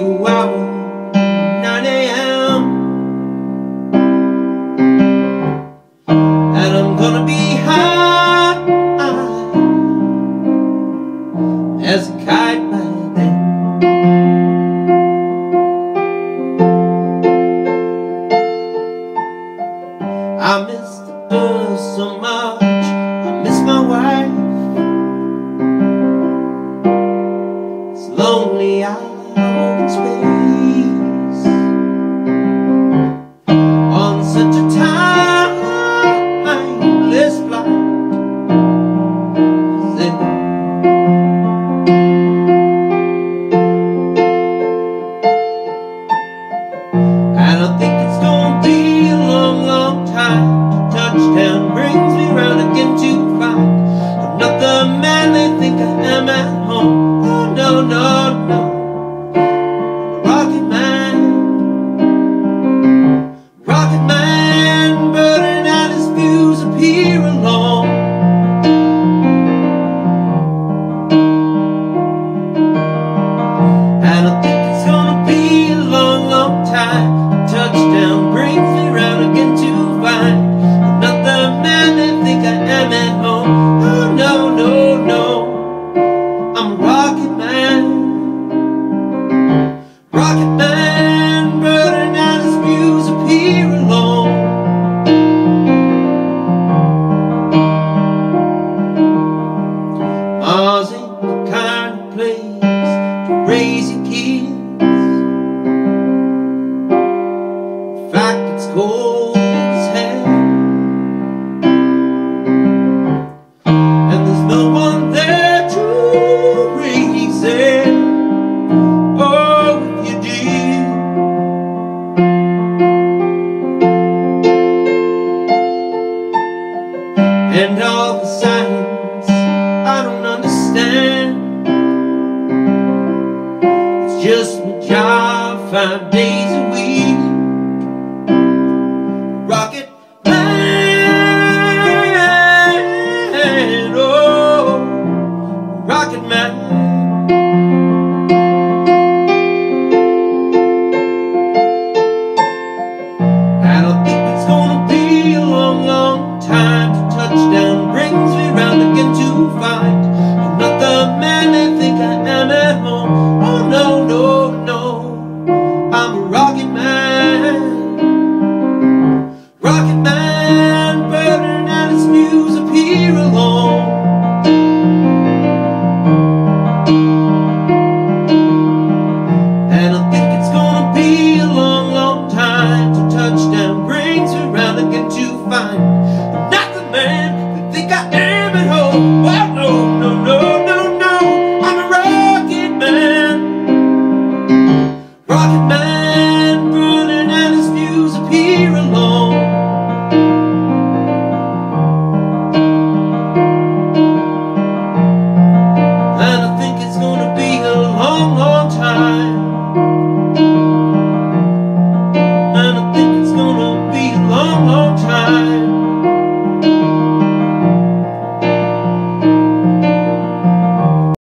2 hours, 9 a.m. And I'm gonna be high as a kite by then. I miss the bus so much, I miss my wife. It's lonely out in space on such a timeless flight. And I think it's gonna be a long, long time. Touchdown brings me round again to find I'm not the man they think I am at home. Oh no, no, no, Rocket Man burning out his fuse up here alone. And I think it's gonna be a long, long time. Touchdown brings me round again to find I'm not the man they think I am at home. Oh no, no, no, I'm a rocket man. Rocket Man burning out his fuse up here alone. Mars ain't the kind of place to raise your kids. In fact, it's cold as hell, and there's no one there to raise it. Oh, if you did. And all the science I don't understand. It's just my job 5 days a week. Rocket